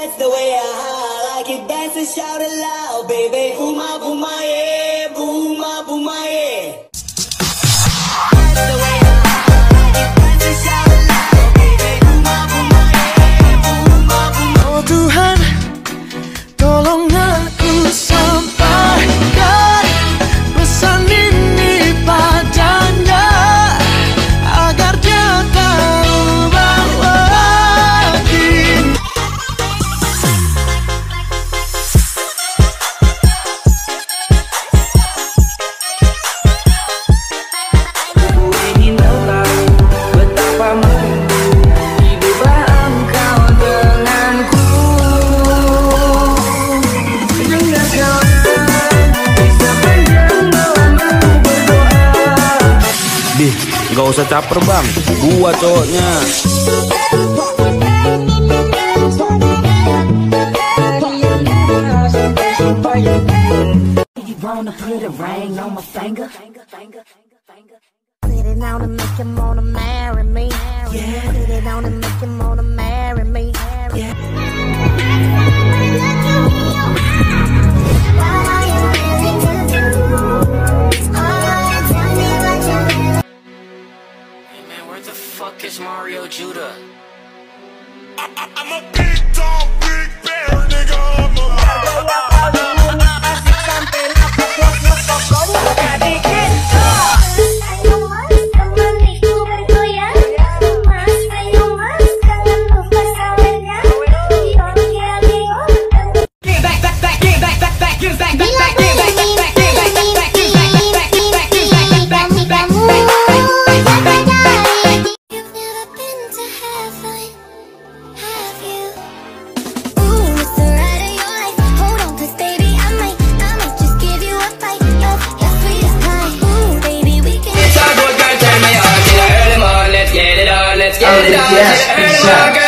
That's the way I like it. Dance and shout it loud, baby. Booma, booma, yeah. Booma, booma, yeah. That's the way I like it. Dance and shout it loud, baby. Booma, booma, yeah. Booma, booma. Oh Tuhan, tolong aku sampaikan pesan ini padanya, agar dia tahu bahwa ingin tahu betapa merindu hiduplah engkau denganku. Dengarkan kisah panjang malamku berdoa. Dih, gak usah caper bang, gua cowoknya. Put it on and make him wanna marry me. Yeah. Put it on and make him wanna marry me. Yeah. Hey man, where the fuck is Mario Judah? I'm a big dog, big bear, nigga. Yes,